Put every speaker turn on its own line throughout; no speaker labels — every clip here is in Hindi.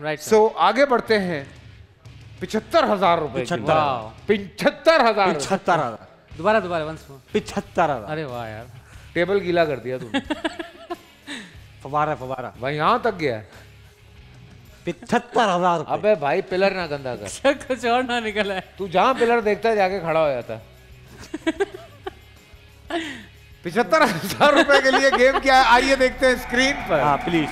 राइट।
सो आगे बढ़ते हैं 75,000 रुपए। 75,000।
दोबारा दोबारा वंस मोर।
75,000।
अरे वाह यार,
टेबल गीला कर दिया तूने।
फवारा फवारा
भाई यहाँ तक गया है।
75,000।
अबे भाई पिलर ना गंदा कर,
कुछ और ना निकला है।
तू जहाँ पिलर देखता है जाके खड़ा हो जाता है। 75,000 रुपए के लिए गेम क्या है, आइए देखते हैं स्क्रीन पर।
हाँ प्लीज।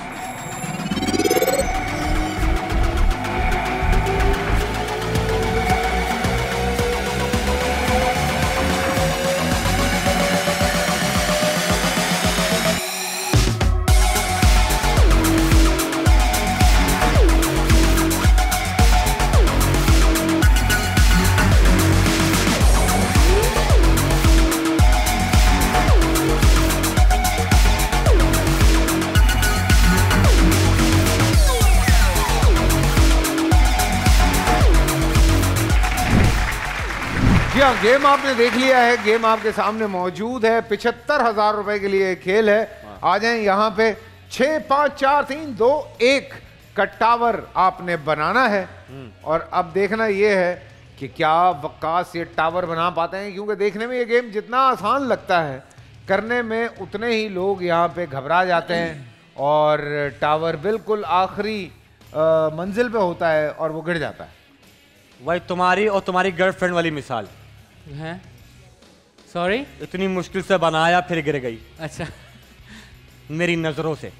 गेम आपने देख लिया है, गेम आपके सामने मौजूद है। 75,000 रुपए के लिए खेल है। आ जाएं यहाँ पे। 6 5 4 3 2 1 का टावर आपने बनाना है और अब देखना ये है कि क्या वक्कास ये टावर बना पाते हैं, क्योंकि देखने में ये गेम जितना आसान लगता है करने में उतने ही लोग यहाँ पे घबरा जाते हैं और टावर बिल्कुल आखिरी मंजिल पे होता है और वो गिर जाता है।
वही तुम्हारी और तुम्हारी गर्लफ्रेंड वाली मिसाल
हैं? सॉरी?
इतनी मुश्किल से बनाया फिर गिर गई।
अच्छा।
मेरी नजरों से।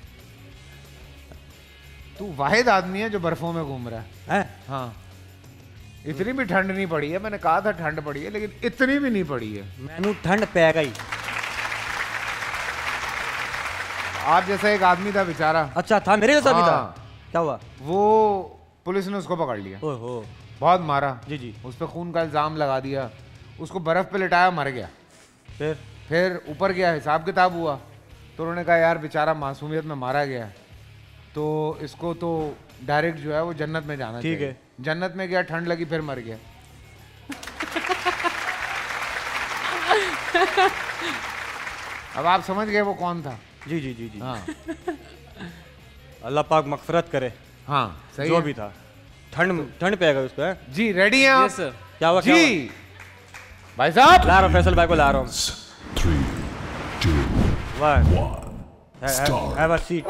तू वाहिद आदमी है जो बर्फों में घूम रहा
है।
हाँ, इतनी भी ठंड नहीं पड़ी है। मैंने कहा था ठंड पड़ी है, लेकिन इतनी भी नहीं पड़ी है।
मैनू ठंड पै गई।
आप जैसा एक आदमी था बेचारा।
अच्छा था, मेरे जैसा भी था।
हाँ।
क्या हुआ?
वो पुलिस ने उसको पकड़ लिया।
ओहो।
बहुत मारा।
जी जी।
उस पर खून का इल्जाम लगा दिया, उसको बर्फ पे लिटाया, मर गया। फिर ऊपर गया, हिसाब किताब हुआ तो उन्होंने कहा यार बेचारा मासूमियत में मारा गया, तो इसको तो डायरेक्ट जो है वो जन्नत में जाना चाहिए।
ठीक है।
जन्नत में गया, ठंड लगी, फिर मर गया। अब आप समझ गए वो कौन था।
जी जी जी जी।
हाँ।
अल्लाह पाक मगफरत करे।
हाँ सही
जो
है।
भी था। ठंड पे गया उसको।
जी रेडी हैं आप?
Yes sir.
क्या हुआ?
जी भाई साहब
ला रहा हूं, फैसल भाई को ला रहा हूँ।
3 2 1
हैव अ सीट।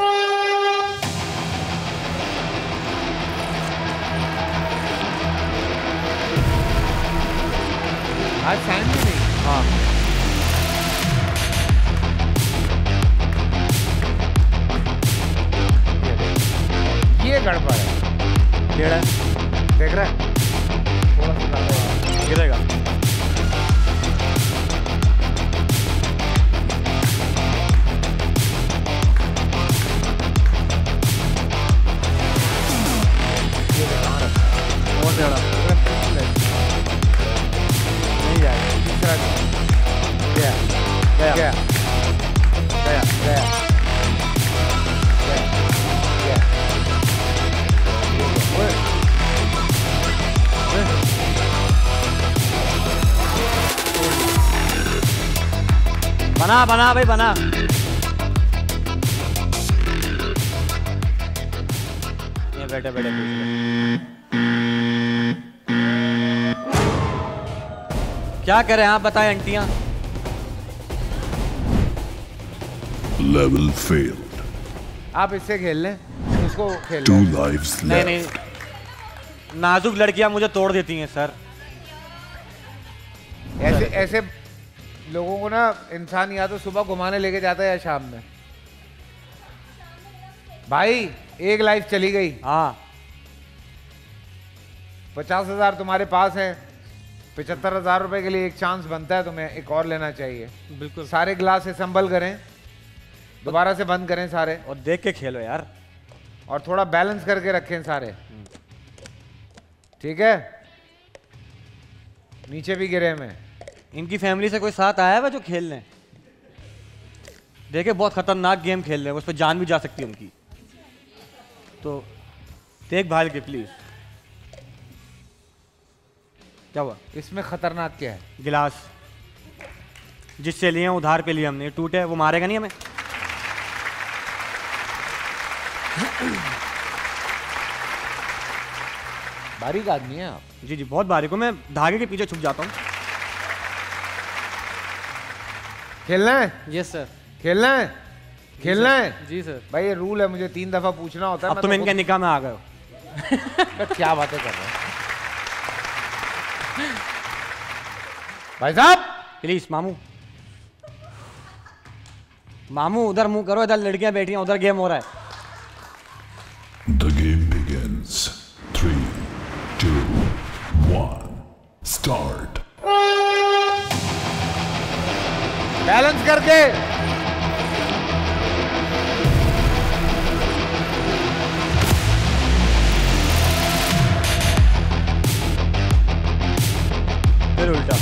आज साइन भी नहीं।
हाँ
ये गड़बड़ है।
टेढ़ा है।
देख रहा है? थोड़ा सा ज्यादा है।
गिरेगा।
और टेढ़ा।
नहीं जाएगा।
तीसरा गया
गया।
गया गया गया गया।
बना बना भाई बना। ये बैठे बैठे क्या करें आप बताएं आंटियां।
Level failed.
आप इससे खेल लें, उसको खेल
2
लें।
lives
नहीं
left.
नहीं, नाजुक लड़कियां मुझे तोड़ देती हैं सर।
ऐसे ऐसे लोगों को ना इंसान या तो सुबह घुमाने लेके जाता है या शाम में। भाई एक लाइफ चली गई।
हाँ
50,000 तुम्हारे पास है। 75,000 रुपए के लिए एक चांस बनता है, तुम्हें एक और लेना चाहिए।
बिल्कुल।
सारे ग्लास से संभल करें, दोबारा से बंद करें सारे,
और देख के खेलो यार।
और थोड़ा बैलेंस करके रखें सारे। ठीक है? नीचे भी गिरे में।
इनकी फैमिली से कोई साथ आया है जो खेल लें? देखे बहुत खतरनाक गेम खेल रहे हैं, उस पर जान भी जा सकती है उनकी, तो देखभाल के प्लीज। क्या हुआ?
इसमें खतरनाक क्या है?
गिलास जिससे लिए उधार पे लिए हमने, टूटे, वो मारेगा नहीं हमें।
बारीक आदमी है आप।
जी जी बहुत बारीक हूँ मैं, धागे के पीछे छुप जाता हूँ।
खेलना है?
Yes sir.
खेलना है? खेलना है?
जी सर।
भाई ये रूल है, मुझे 3 दफा पूछना होता है।
अब तुम इनके निकाह में आ गए हो।
क्या बातें कर रहे हैं भाई साहब?
प्लीज मामू, मामू उधर मुंह करो, इधर लड़कियां बैठी हैं, उधर गेम हो रहा है।
The game begins. 3, 2, 1. Start.
Balance करके।
फिर उल्टा।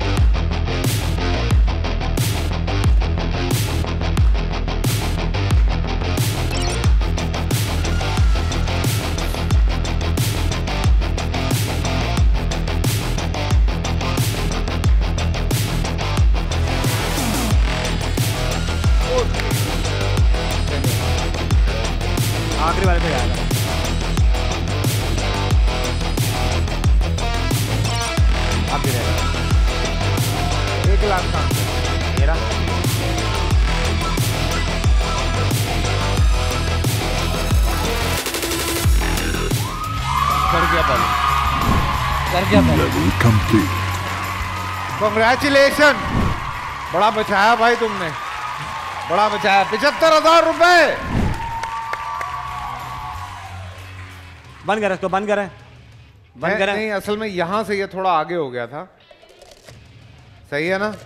आखिरी वाले पे आएगा। अब भी रहेगा
1 लाख का
मेरा।
कर गया पहले, कर गया पहले।
Level complete.
कांग्रेचुलेशन, बड़ा बचाया भाई तुमने, बड़ा बचाया। 75,000 रुपए।
बंद करें इसको, बंद करें, बंद करें।
नहीं, असल में यहां से ये थोड़ा आगे हो गया था। सही है ना?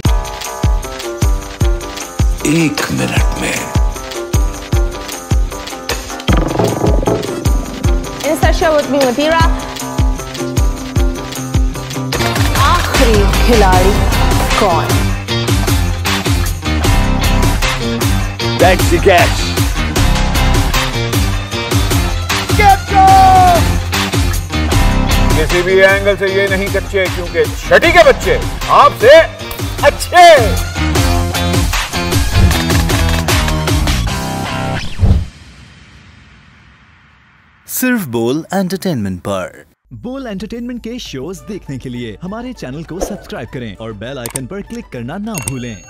1 मिनट में
इंसर्शन विद मी मतीरा। आखिरी खिलाड़ी कौन?
That's the catch. किसी भी एंगल से ये नहीं कच्चे, क्योंकि छठी के बच्चे आपसे अच्छे।
सिर्फ बोल एंटरटेनमेंट पर।
बोल एंटरटेनमेंट के शोज देखने के लिए हमारे चैनल को सब्सक्राइब करें और बेल आइकन पर क्लिक करना ना भूलें।